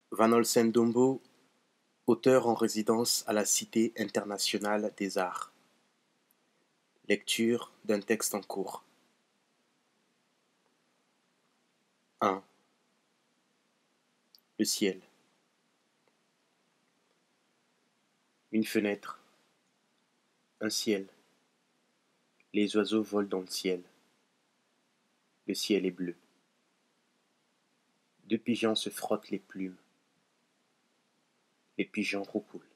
Vanolsen Dombo, auteur en résidence à la Cité internationale des arts. Lecture d'un texte en cours. 1. Le ciel. Une fenêtre. Un ciel. Les oiseaux volent dans le ciel. Le ciel est bleu. Deux pigeons se frottent les plumes. Les pigeons roucoulent.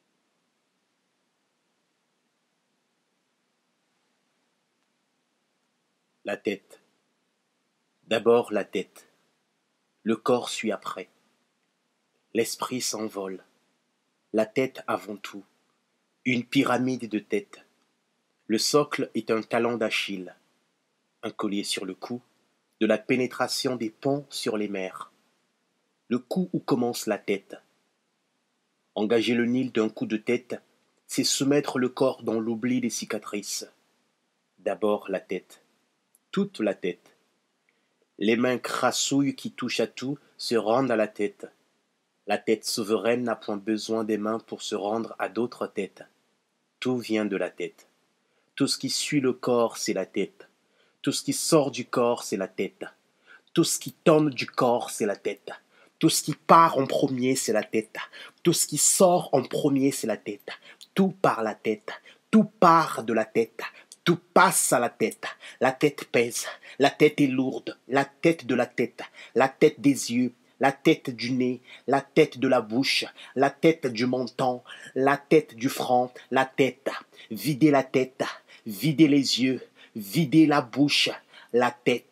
La tête. D'abord la tête. Le corps suit après. L'esprit s'envole. La tête avant tout. Une pyramide de têtes. Le socle est un talon d'Achille. Un collier sur le cou, de la pénétration des ponts sur les mers. Le cou où commence la tête. Engager le Nil d'un coup de tête, c'est soumettre le corps dans l'oubli des cicatrices. D'abord la tête. Toute la tête. Les mains crassouilles qui touchent à tout se rendent à la tête. La tête souveraine n'a point besoin des mains pour se rendre à d'autres têtes. Tout vient de la tête. Tout ce qui suit le corps, c'est la tête. Tout ce qui sort du corps, c'est la tête. Tout ce qui tombe du corps, c'est la tête. Tout ce qui part en premier, c'est la tête. Tout ce qui sort en premier, c'est la tête. Tout par la tête. Tout part de la tête. Tout passe à la tête. La tête pèse. La tête est lourde. La tête de la tête. La tête des yeux. La tête du nez. La tête de la bouche. La tête du menton. La tête du front. La tête. Videz la tête. Videz les yeux. Videz la bouche. La tête.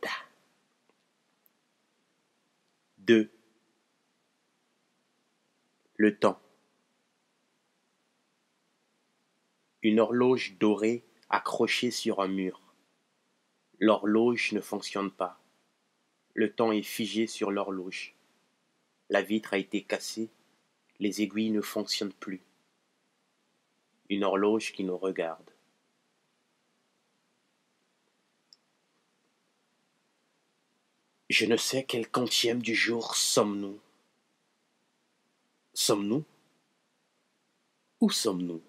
2. Le temps. Une horloge dorée accrochée sur un mur. L'horloge ne fonctionne pas. Le temps est figé sur l'horloge. La vitre a été cassée. Les aiguilles ne fonctionnent plus. Une horloge qui nous regarde. Je ne sais quel quantième du jour sommes-nous. Sommes-nous? Où sommes-nous?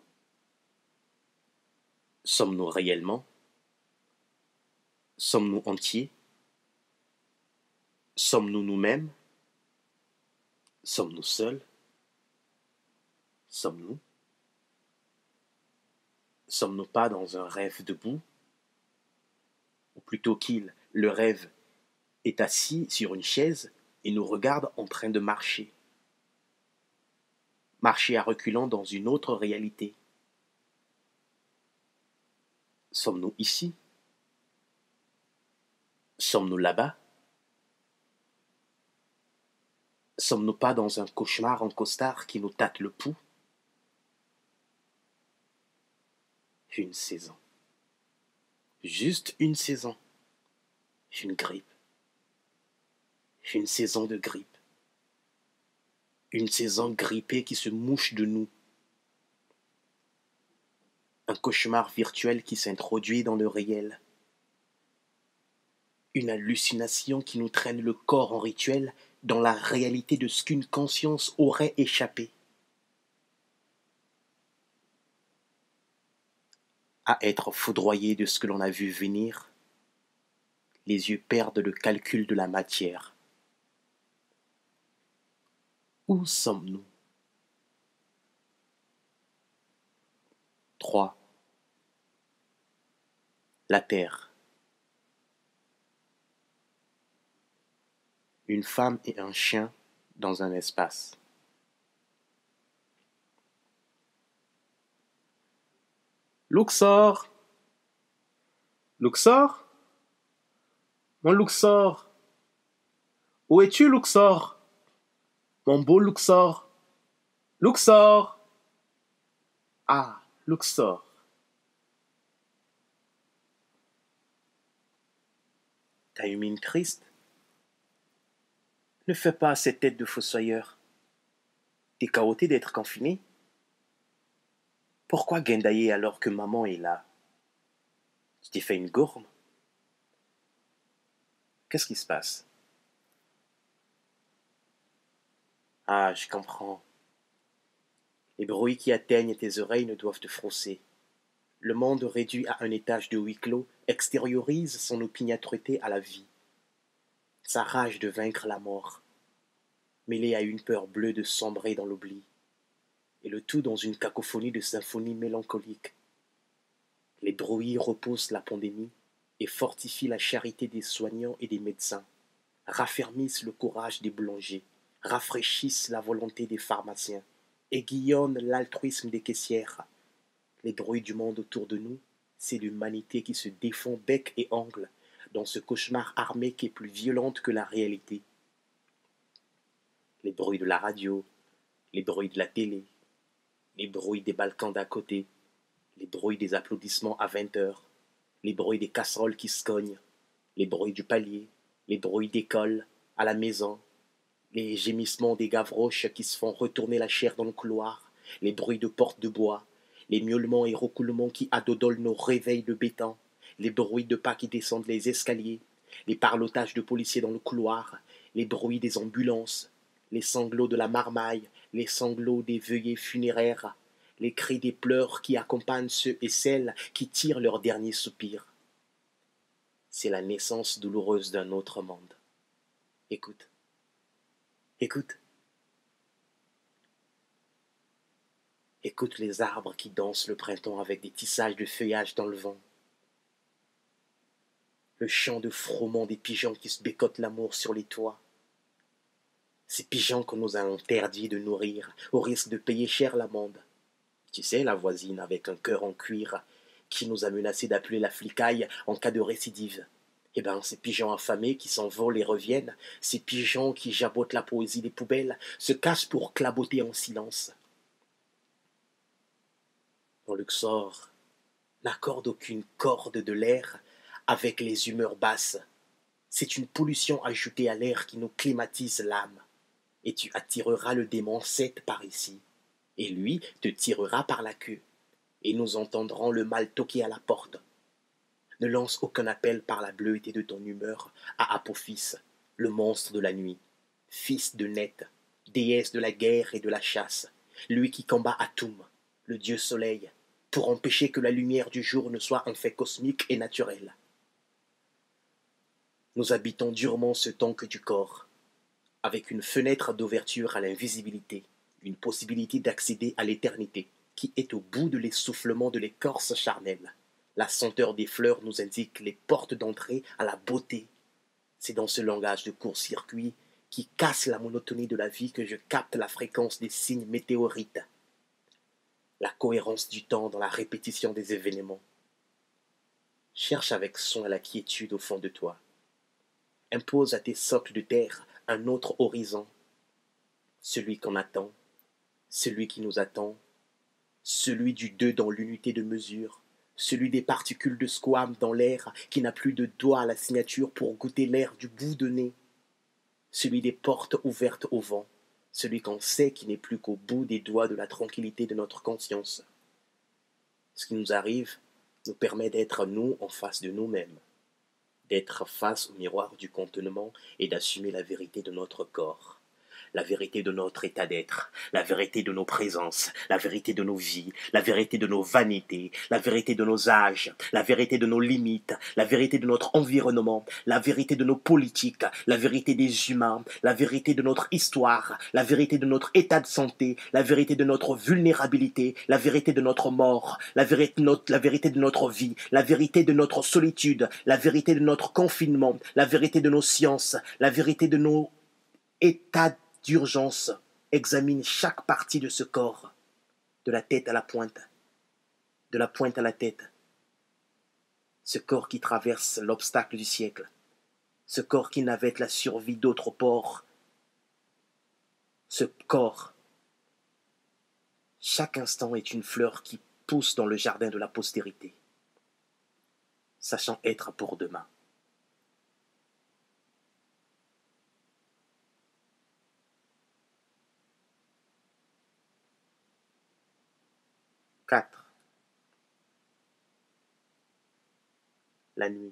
Sommes-nous réellement? Sommes-nous entiers? Sommes-nous nous-mêmes? Sommes-nous seuls? Sommes-nous? Sommes-nous pas dans un rêve debout? Ou plutôt qu'il, le rêve, est assis sur une chaise et nous regarde en train de marcher. Marcher à reculons dans une autre réalité. Sommes-nous ici? Sommes-nous là-bas? Sommes-nous pas dans un cauchemar en costard qui nous tâte le pouls? Une saison. Juste une saison. Une grippe. Une saison de grippe. Une saison grippée qui se mouche de nous. Un cauchemar virtuel qui s'introduit dans le réel. Une hallucination qui nous traîne le corps en rituel dans la réalité de ce qu'une conscience aurait échappé. À être foudroyé de ce que l'on a vu venir, les yeux perdent le calcul de la matière. Où sommes-nous? 3. La Terre. Une femme et un chien dans un espace. Luxor! Luxor? Mon Luxor! Où es-tu, Luxor? Mon beau Luxor! Luxor! Ah, Luxor! T'as une mine triste? Ne fais pas cette tête de fossoyeur. T'es chaoté d'être confiné? Pourquoi guindailler alors que maman est là? Tu t'es fait une gourme? Qu'est-ce qui se passe? Ah, je comprends. Les bruits qui atteignent tes oreilles ne doivent te froisser. Le monde réduit à un étage de huis clos extériorise son opiniâtreté à la vie, sa rage de vaincre la mort, mêlée à une peur bleue de sombrer dans l'oubli, et le tout dans une cacophonie de symphonies mélancoliques. Les bruits repoussent la pandémie et fortifient la charité des soignants et des médecins, raffermissent le courage des boulangers, rafraîchissent la volonté des pharmaciens, aiguillonnent l'altruisme des caissières. Les bruits du monde autour de nous, c'est l'humanité qui se défend bec et ongle dans ce cauchemar armé qui est plus violente que la réalité. Les bruits de la radio, les bruits de la télé, les bruits des balcons d'à côté, les bruits des applaudissements à 20 heures, les bruits des casseroles qui se cognent, les bruits du palier, les bruits d'école, à la maison, les gémissements des gavroches qui se font retourner la chair dans le couloir, les bruits de portes de bois, les miaulements et roucoulements qui adodolent nos réveils de béton, les bruits de pas qui descendent les escaliers, les parlotages de policiers dans le couloir, les bruits des ambulances, les sanglots de la marmaille, les sanglots des veillées funéraires, les cris des pleurs qui accompagnent ceux et celles qui tirent leur dernier soupir. C'est la naissance douloureuse d'un autre monde. Écoute, écoute, écoute les arbres qui dansent le printemps avec des tissages de feuillage dans le vent. Le chant de frôlement des pigeons qui se bécotent l'amour sur les toits. Ces pigeons qu'on nous a interdit de nourrir, au risque de payer cher l'amende. Tu sais, la voisine avec un cœur en cuir, qui nous a menacé d'appeler la flicaille en cas de récidive. Eh ben, ces pigeons affamés qui s'envolent et reviennent, ces pigeons qui jabotent la poésie des poubelles, se cachent pour claboter en silence. Mon Luxor n'accorde aucune corde de l'air avec les humeurs basses. C'est une pollution ajoutée à l'air qui nous climatise l'âme. Et tu attireras le démon Seth par ici, et lui te tirera par la queue, et nous entendrons le mal toquer à la porte. Ne lance aucun appel par la bleuté de ton humeur à Apophis, le monstre de la nuit, fils de Net, déesse de la guerre et de la chasse, lui qui combat Atum, le dieu soleil, pour empêcher que la lumière du jour ne soit un fait cosmique et naturel. Nous habitons durement ce temps que du corps, avec une fenêtre d'ouverture à l'invisibilité, une possibilité d'accéder à l'éternité, qui est au bout de l'essoufflement de l'écorce charnelle. La senteur des fleurs nous indique les portes d'entrée à la beauté. C'est dans ce langage de court-circuit qui casse la monotonie de la vie que je capte la fréquence des signes météorites, la cohérence du temps dans la répétition des événements. Cherche avec soin la quiétude au fond de toi. Impose à tes socles de terre un autre horizon, celui qu'on attend, celui qui nous attend, celui du deux dans l'unité de mesure, celui des particules de squame dans l'air qui n'a plus de doigt à la signature pour goûter l'air du bout de nez, celui des portes ouvertes au vent, celui qu'on sait qui n'est plus qu'au bout des doigts de la tranquillité de notre conscience. Ce qui nous arrive nous permet d'être nous en face de nous-mêmes, d'être face au miroir du contentement et d'assumer la vérité de notre corps. La vérité de notre état d'être, la vérité de nos présences, la vérité de nos vies, la vérité de nos vanités, la vérité de nos âges, la vérité de nos limites, la vérité de notre environnement, la vérité de nos politiques, la vérité des humains, la vérité de notre histoire, la vérité de notre état de santé, la vérité de notre vulnérabilité, la vérité de notre mort, la vérité de notre vie, la vérité de notre solitude, la vérité de notre confinement, la vérité de nos sciences, la vérité de nos états d'urgence. Examine chaque partie de ce corps, de la tête à la pointe, de la pointe à la tête. Ce corps qui traverse l'obstacle du siècle, ce corps qui navette la survie d'autres ports, ce corps, chaque instant est une fleur qui pousse dans le jardin de la postérité, sachant être pour demain. Quatre. La nuit.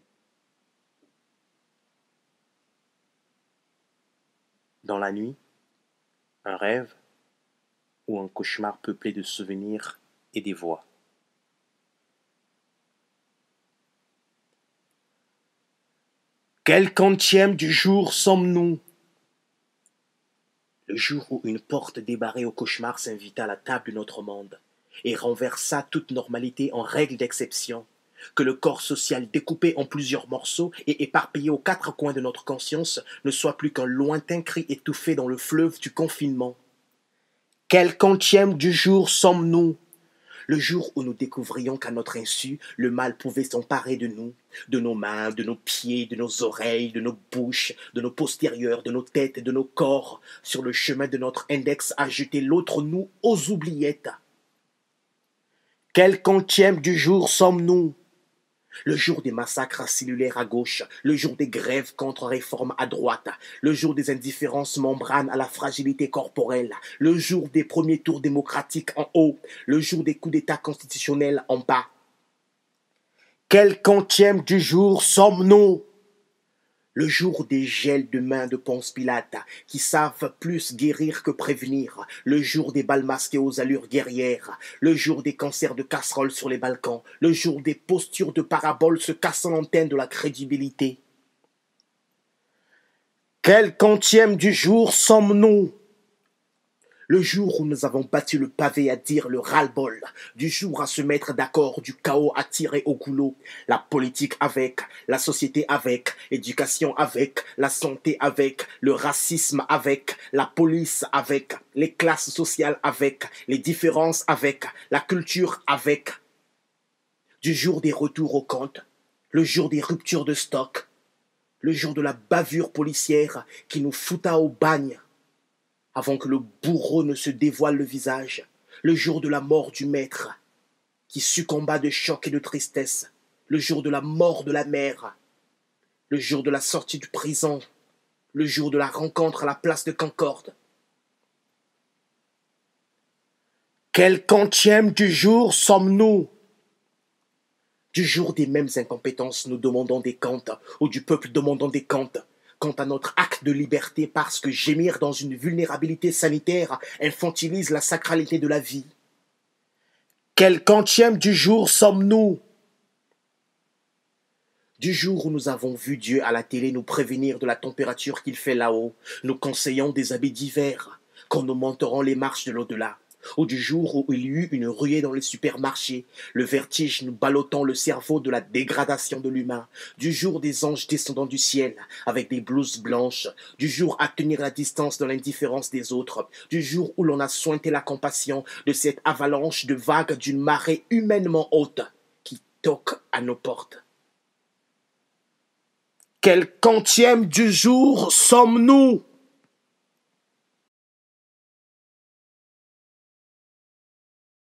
Dans la nuit, Un rêve ou un cauchemar peuplé de souvenirs et des voix. Quel quantième du jour sommes-nous? Le jour où une porte débarrée au cauchemar s'invita à la table de notre monde et renversa toute normalité en règle d'exception, que le corps social découpé en plusieurs morceaux et éparpillé aux quatre coins de notre conscience ne soit plus qu'un lointain cri étouffé dans le fleuve du confinement. Quel quantième du jour sommes-nous? Le jour où nous découvrions qu'à notre insu, le mal pouvait s'emparer de nous, de nos mains, de nos pieds, de nos oreilles, de nos bouches, de nos postérieurs, de nos têtes et de nos corps, sur le chemin de notre index à jeter l'autre nous aux oubliettes. Quel quantième du jour sommes-nous? Le jour des massacres cellulaires à gauche, le jour des grèves contre-réformes à droite, le jour des indifférences membranes à la fragilité corporelle, le jour des premiers tours démocratiques en haut, le jour des coups d'État constitutionnels en bas. Quel quantième du jour sommes-nous? Le jour des gels de mains de Ponce Pilate, qui savent plus guérir que prévenir, le jour des bals masqués aux allures guerrières, le jour des concerts de casseroles sur les balcons, le jour des postures de paraboles se cassant l'antenne de la crédibilité. Quel quantième du jour sommes-nous? Le jour où nous avons battu le pavé à dire le ras-le-bol, du jour à se mettre d'accord, du chaos à tirer au goulot, la politique avec, la société avec, l'éducation avec, la santé avec, le racisme avec, la police avec, les classes sociales avec, les différences avec, la culture avec. Du jour des retours au compte, le jour des ruptures de stock, le jour de la bavure policière qui nous fouta au bagne, avant que le bourreau ne se dévoile le visage, le jour de la mort du maître, qui succomba de choc et de tristesse, le jour de la mort de la mère, le jour de la sortie de prison, le jour de la rencontre à la place de Concorde. Quel quantième du jour sommes-nous? Du jour des mêmes incompétences, nous demandons des comptes, ou du peuple demandant des comptes, quant à notre acte de liberté parce que gémir dans une vulnérabilité sanitaire infantilise la sacralité de la vie. Quel quantième du jour sommes-nous? Du jour où nous avons vu Dieu à la télé nous prévenir de la température qu'il fait là-haut, nous conseillons des habits d'hiver, quand nous monterons les marches de l'au-delà. Ou du jour où il y eut une ruée dans les supermarchés, le vertige nous ballottant le cerveau de la dégradation de l'humain, du jour des anges descendant du ciel avec des blouses blanches, du jour à tenir la distance dans l'indifférence des autres, du jour où l'on a sointé la compassion de cette avalanche de vagues d'une marée humainement haute qui toque à nos portes. Quel quantième du jour sommes-nous?